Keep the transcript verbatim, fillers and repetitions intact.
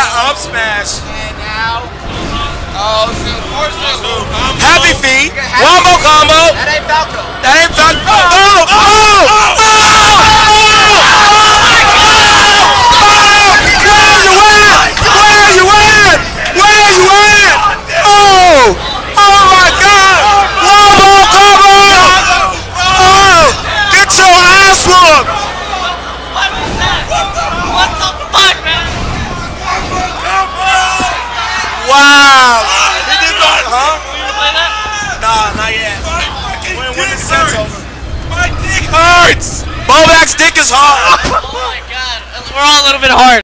up smash. And now, oh, so of course there's Happy feet. Wombo combo. That ain't Falco. That ain't Falco. Oh, oh, oh, oh, Where you at? Where you at? Oh, oh my God. Wombo combo. Oh, get your ass whooped. What was that? What the fuck, man? Wow. He did not, huh? You wanna play that? Nah, not yet. When, when the set's over. My dick hurts! Bobak's dick is hard. Oh my god. We're all a little bit hard.